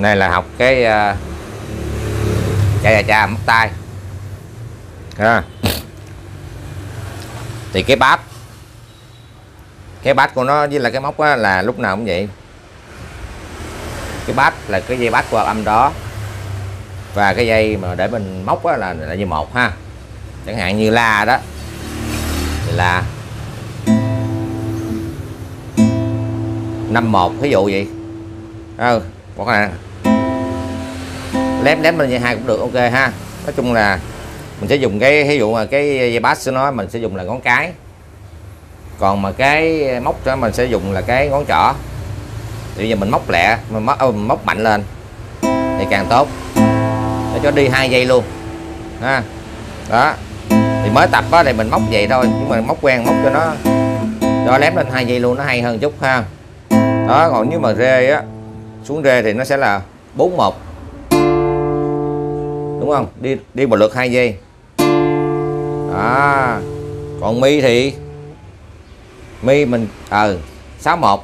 Này là học cái cha móc tay ha. Thì cái bát của nó với là cái móc á, là lúc nào cũng vậy. Cái bát là cái dây bát của hợp âm đó, và cái dây mà để mình móc á, là như một ha. Chẳng hạn như la đó thì là 51 ví dụ vậy. Hoặc là lém lên dây 2 cũng được, ok ha. Nói chung là mình sẽ dùng cái ví dụ mà cái dây bass của nó mình sẽ dùng là ngón cái, còn mà cái móc đó mình sẽ dùng là cái ngón trỏ. Thì bây giờ mình móc lẹ, mình móc mạnh lên thì càng tốt, để cho đi 2 giây luôn ha. Đó thì mới tập á thì mình móc vậy thôi, nhưng mà móc quen móc cho lém lên 2 giây luôn, nó hay hơn chút ha. Đó, còn nếu mà rê á, xuống rê thì nó sẽ là 41, đúng không? Đi một lượt 2 giây. Đó. Còn mi thì mi mình 61.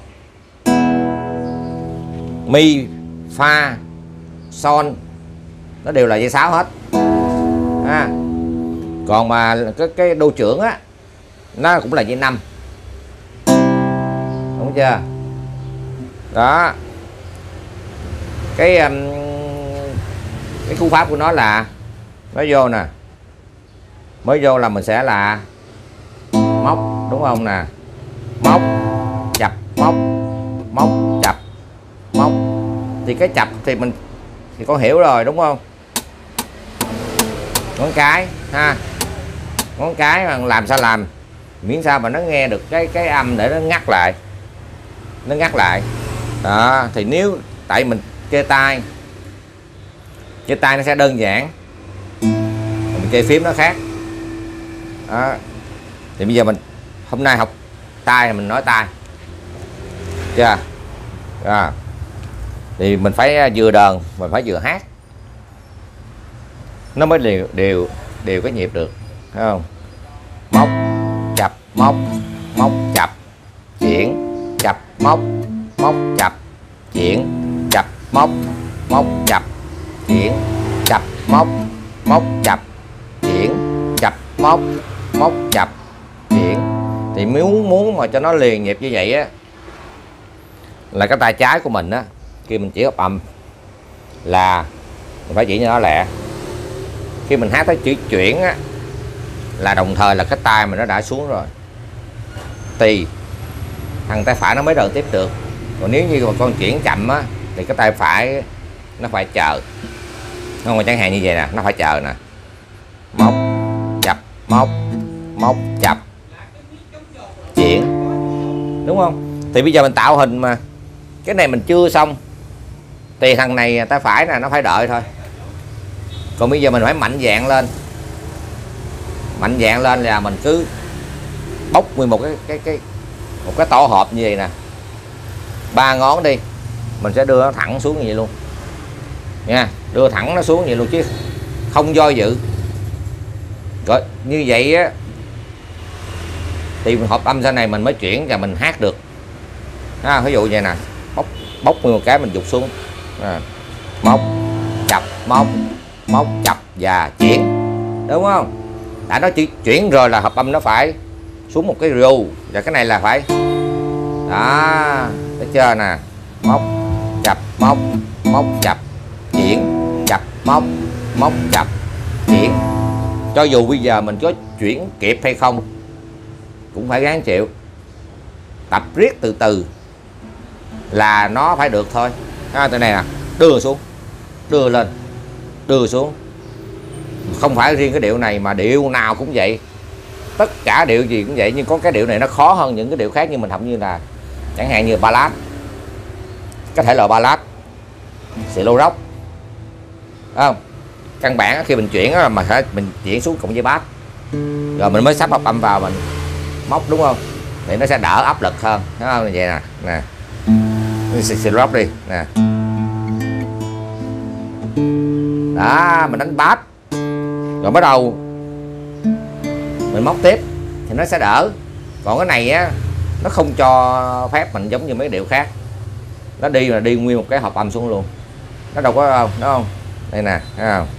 Mi, fa, son nó đều là dây 6 hết ha. Còn mà cái đô trưởng á nó cũng là dây 5, đúng chưa? Đó, cái cú pháp của nó là nó vô nè, mới vô là mình sẽ là móc, đúng không nè, móc chập móc, móc chập móc. Thì cái chập thì mình thì con hiểu rồi đúng không? Ngón cái ha, ngón cái mà làm sao làm miễn sao mà nó nghe được cái âm để nó ngắt lại, nó ngắt lại. Đó thì nếu tại mình chơi tay nó sẽ đơn giản, mình chơi phím nó khác. Đó thì bây giờ mình hôm nay học tay thì mình nói tay chưa. Thì mình phải vừa đờn, mình phải vừa hát, nó mới đều cái nhịp được, thấy không? Móc chập móc, móc chập chuyển, chập móc, móc chập chuyển, chập móc, móc chập chuyển, chập móc, móc chập chuyển, chập móc, móc chập chuyển. Thì muốn mà cho nó liền nhịp như vậy á, là cái tay trái của mình á, khi mình chỉ hợp âm là mình phải chỉ cho nó lẹ. Khi mình hát tới chữ chuyển á, là đồng thời là cái tay mình nó đã xuống rồi, thì thằng tay phải nó mới đờn tiếp được. Còn nếu như mà con chuyển chậm á thì cái tay phải nó phải chờ, không? Mà chẳng hạn như vậy nè, nó phải chờ nè, móc chập móc, móc chập chuyển, đúng không? Thì bây giờ mình tạo hình mà cái này mình chưa xong thì thằng này tay phải nè nó phải đợi thôi. Còn bây giờ mình phải mạnh dạn lên, mạnh dạn lên là mình cứ bóc nguyên một cái tổ hợp như vậy nè, 3 ngón đi, mình sẽ đưa nó thẳng xuống như vậy luôn nha, đưa thẳng nó xuống như vậy luôn chứ không do dự. Rồi như vậy á thì hợp âm sau này mình mới chuyển và mình hát được ha. Ví dụ vậy nè, bóc nguyên một cái mình giục xuống, móc chập móc, móc chập và chuyển, đúng không? Đã nói chữ chuyển rồi là hợp âm nó phải xuống một cái ru, và cái này là phải đó, thấy chưa nè, móc chập móc, móc chập chuyển, chập móc, móc chập chuyển. Cho dù bây giờ mình có chuyển kịp hay không cũng phải gắng chịu, tập riết từ từ là nó phải được thôi. Từ này nè, đưa xuống, đưa lên, đưa xuống. Không phải riêng cái điệu này mà điệu nào cũng vậy, tất cả điệu gì cũng vậy, nhưng có cái điệu này nó khó hơn những cái điệu khác. Như mình học như là chẳng hạn như ballad, có thể là ballad, slow rock, không? Căn bản khi mình chuyển mà phải mình chuyển xuống cộng với bass rồi mình mới sắp hợp âm vào mình móc, đúng không? Thì nó sẽ đỡ áp lực hơn, đúng không? Như vậy nè, slow rock đi nè, đó mình đánh bass rồi bắt đầu mình móc tiếp thì nó sẽ đỡ. Còn cái này á nó không cho phép mình giống như mấy điệu khác, nó đi là đi nguyên một cái hợp âm xuống luôn nó đâu có không, đúng không? Đây nè, thấy không?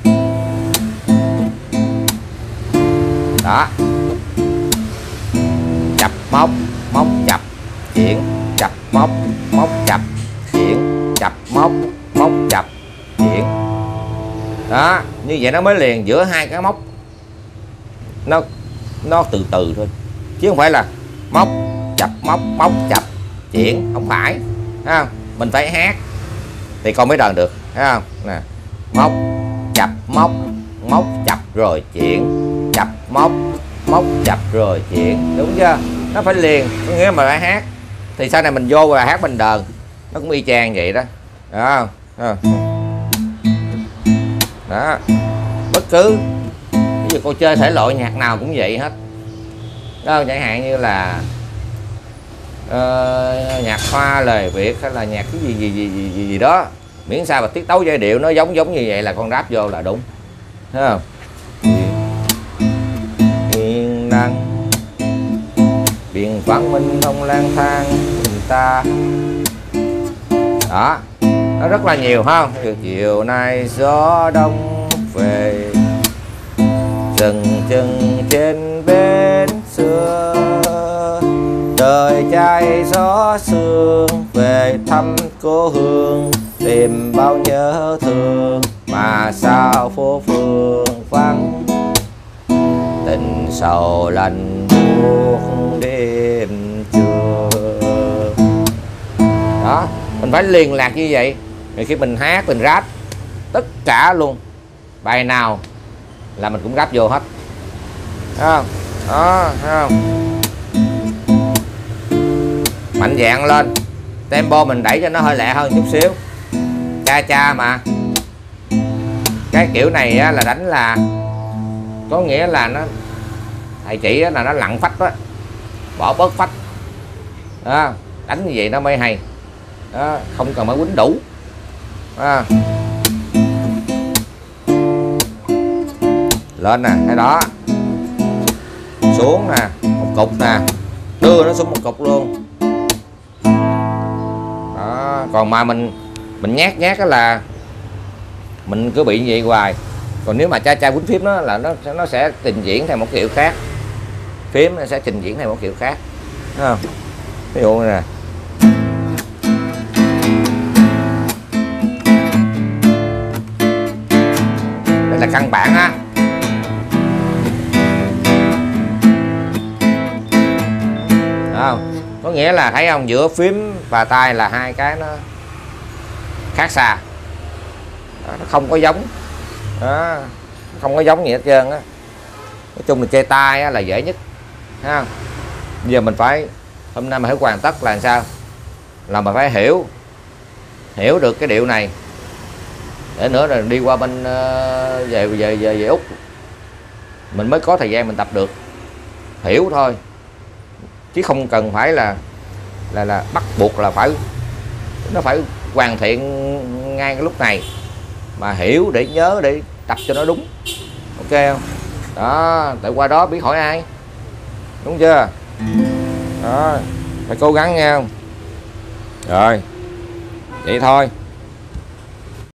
Đó, chập móc, móc chập chuyển, chập móc, móc chập chuyển, chập móc, móc chập chuyển. Đó, như vậy nó mới liền giữa hai cái móc, nó từ từ thôi, chứ không phải là móc chập móc, móc chập chuyển, không phải, thấy không? Mình phải hát thì con mới đờn được, thấy không? Nè, móc chập móc, móc chập rồi chuyển, chập móc, móc chập rồi chuyển, đúng chưa? Nó phải liền, có nghĩa mà phải hát thì sau này mình vô và hát mình đờn nó cũng y chang vậy đó. Đó, đó. Bất cứ ví dụ cô chơi thể loại nhạc nào cũng vậy hết đó, chẳng hạn như là nhạc Hoa lời Việt hay là nhạc cái gì đó, miễn sao mà tiết tấu giai điệu nó giống như vậy là con ráp vô là đúng, thấy không? Hiền năng biển vắng mình không lang thang người ta. Đó, nó rất là nhiều ha. Chiều nay gió đông về, dừng chân trên bến xưa, đời trai gió sương về thăm cố hương, tìm bao nhớ thương mà sao phố phường vắng, tình sầu lạnh buốt đêm trưa. Đó, mình phải liên lạc như vậy. Rồi khi mình hát mình rap tất cả luôn, bài nào là mình cũng rap vô hết, thấy không? Đó, thấy không? Mạnh dạn lên, tempo mình đẩy cho nó hơi lẹ hơn chút xíu, cha mà. Cái kiểu này á, là đánh là có nghĩa là nó, thầy chỉ là nó lặng phách đó, bỏ bớt phách đó, đánh như vậy nó mới hay đó, không cần phải quýnh đủ đó. Lên nè, cái đó xuống nè, một cục nè, đưa nó xuống một cục luôn đó. Còn mà mình nhát đó là mình cứ bị như vậy hoài. Còn nếu mà cha quýnh phím đó là nó sẽ trình diễn theo một kiểu khác, phím nó sẽ trình diễn theo một kiểu khác, thấy không? Ví dụ nè, đây là căn bản á. Không, có nghĩa là thấy không, giữa phím và tay là hai cái nó khác xa đó, nó không có giống đó, không có giống gì hết trơn á. Nói chung là chơi tay á là dễ nhất, thấy không? Bây giờ mình phải, hôm nay mình phải hoàn tất là sao, là mình phải hiểu được cái điệu này để nữa là đi qua bên về Úc mình mới có thời gian mình tập được, hiểu thôi, chứ không cần phải là bắt buộc là nó phải hoàn thiện ngay cái lúc này, mà hiểu để nhớ để tập cho nó đúng, ok không? Đó, tại qua đó biết hỏi ai, đúng chưa? Đó, phải cố gắng nha. Rồi vậy thôi.